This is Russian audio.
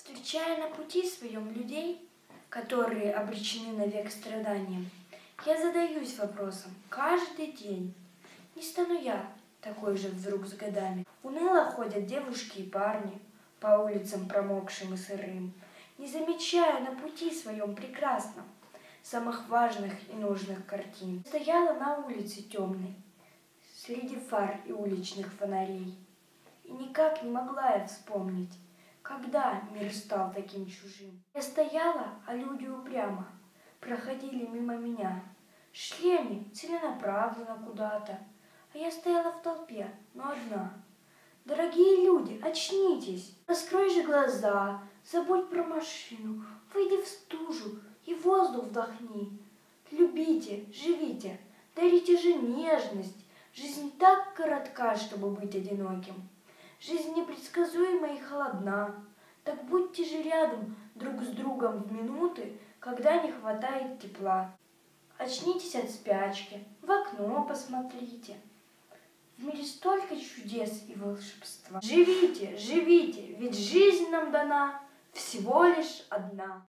Встречая на пути своем людей, которые обречены навек страданиям, я задаюсь вопросом каждый день, не стану я такой же вдруг с годами. Уныло ходят девушки и парни по улицам промокшим и сырым, не замечая на пути своем прекрасном самых важных и нужных картин. Стояла на улице темной, среди фар и уличных фонарей, и никак не могла я вспомнить, когда мир стал таким чужим. Я стояла, а люди упрямо проходили мимо меня. Шли они целенаправленно куда-то, а я стояла в толпе, но одна. Дорогие люди, очнитесь! Раскрой же глаза, забудь про машину, выйди в стужу и воздух вдохни. Любите, живите, дарите же нежность. Жизнь так коротка, чтобы быть одиноким. Жизнь непредсказуема и холодна. Так будьте же рядом друг с другом в минуты, когда не хватает тепла. Очнитесь от спячки, в окно посмотрите. В мире столько чудес и волшебства. Живите, живите, ведь жизнь нам дана всего лишь одна.